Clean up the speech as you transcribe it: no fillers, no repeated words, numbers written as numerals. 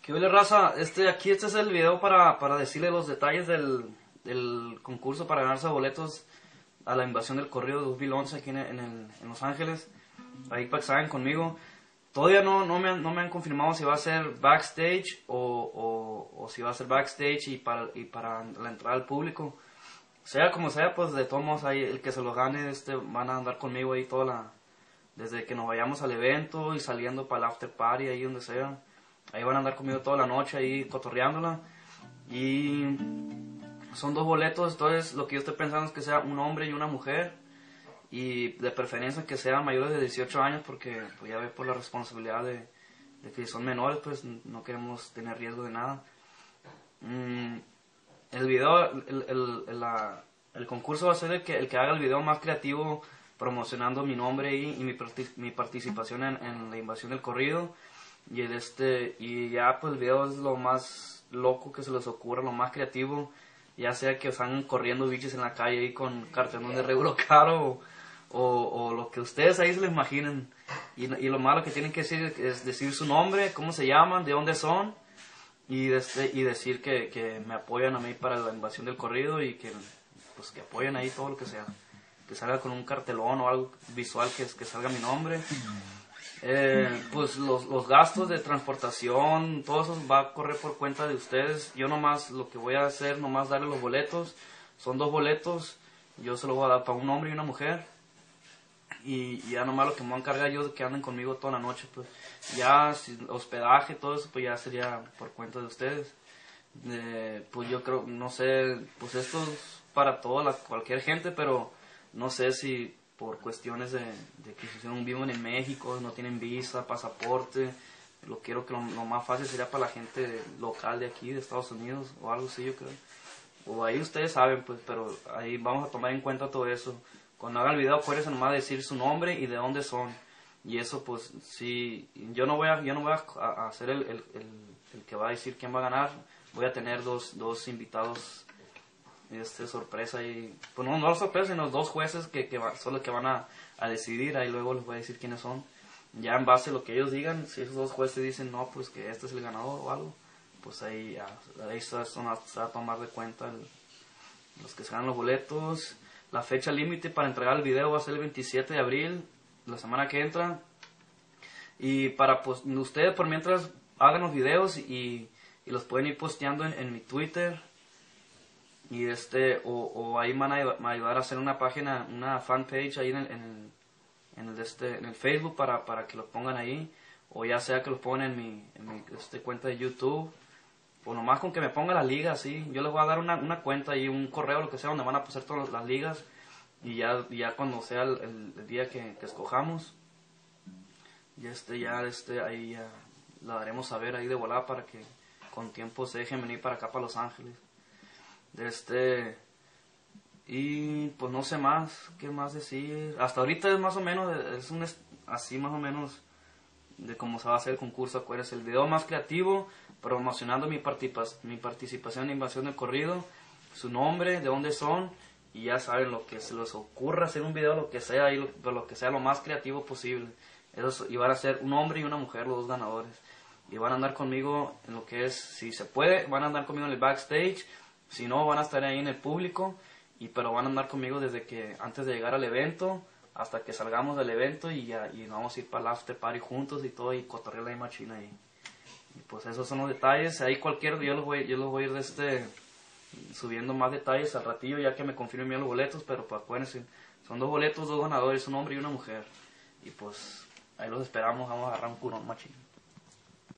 ¿Qué huele, raza? Aquí este es el video para decirle los detalles del concurso para ganarse boletos a la invasión del corrido 2011 aquí en Los Ángeles. Ahí para que salgan conmigo. Todavía no me han confirmado si va a ser backstage o si va a ser backstage y para la entrada al público. Sea como sea, pues de todos modos ahí el que se lo gane van a andar conmigo ahí desde que nos vayamos al evento y saliendo para el after party ahí donde sea. Ahí van a andar conmigo toda la noche ahí cotorreándola. Y son 2 boletos, entonces lo que yo estoy pensando es que sea un hombre y una mujer. Y de preferencia que sean mayores de 18 años porque pues ya ve por la responsabilidad de que si son menores pues no queremos tener riesgo de nada. El video, el concurso va a ser el que haga el video más creativo promocionando mi nombre y mi participación en la invasión del corrido. Y ya pues el video es lo más loco que se les ocurra, lo más creativo, ya sea que están corriendo bichos en la calle ahí con cartelón de Regulo Caro o lo que ustedes ahí se les imaginen. Y lo malo que tienen que decir es decir su nombre, cómo se llaman, de dónde son y decir que me apoyan a mí para la invasión del corrido y que apoyen ahí todo lo que sea, que salga con un cartelón o algo visual que salga mi nombre. Pues los gastos de transportación, todo eso va a correr por cuenta de ustedes. Yo nomás lo que voy a hacer, nomás darle los boletos. Son 2 boletos, yo se los voy a dar para un hombre y una mujer. Y ya nomás lo que me voy a encargar yo de que anden conmigo toda la noche. Pues ya hospedaje, todo eso, pues ya sería por cuenta de ustedes. Pues yo creo, no sé, pues esto es para cualquier gente, pero no sé si por cuestiones de que si viven en México, no tienen visa, pasaporte, quiero que lo más fácil sería para la gente local de aquí, de Estados Unidos, o algo así yo creo. O ahí ustedes saben, pues, pero ahí vamos a tomar en cuenta todo eso. Cuando haga el video, acuérdense nomás decir su nombre y de dónde son. Y eso, pues, si yo no voy a ser el que va a decir quién va a ganar, voy a tener dos invitados sorpresa y pues no sorpresa, sino 2 jueces que son los que van a decidir. Ahí luego les voy a decir quiénes son, ya en base a lo que ellos digan. Si esos 2 jueces dicen no, pues que este es el ganador o algo, pues ahí se va a tomar de cuenta los que se ganan los boletos. La fecha límite para entregar el video va a ser el 27 de abril, la semana que entra. Y para pues ustedes por mientras hagan los videos y los pueden ir posteando en mi Twitter. Y o ahí me van a ayudar a hacer una página, una fanpage ahí en el Facebook para que lo pongan ahí, o ya sea que lo pongan en mi cuenta de YouTube, o nomás con que me pongan las ligas, ¿sí? Yo les voy a dar una cuenta y un correo, lo que sea, donde van a pasar todas las ligas, y ya cuando sea el día que escojamos, ahí ya la daremos a ver ahí de volada para que con tiempo se dejen venir para acá, para Los Ángeles. Y pues no sé más, qué más decir. Hasta ahorita es más o menos, así más o menos de cómo se va a hacer el concurso. Acuérdense, el video más creativo, promocionando mi participación en Invasión del Corrido, su nombre, de dónde son, y ya saben lo que se les ocurra hacer un video, lo que sea, y lo que sea lo más creativo posible. Y van a ser un hombre y una mujer, los 2 ganadores. Y van a andar conmigo en lo que es, si se puede, van a andar conmigo en el backstage. Si no, van a estar ahí en el público, pero van a andar conmigo desde que antes de llegar al evento hasta que salgamos del evento y vamos a ir para el after party juntos y todo y cotorrear la machina y pues esos son los detalles. Ahí cualquier día yo los voy a ir subiendo más detalles al ratillo ya que me confirmen bien los boletos, pero pues acuérdense, son 2 boletos, 2 ganadores, un hombre y una mujer, y pues ahí los esperamos, vamos a agarrar un curón machín.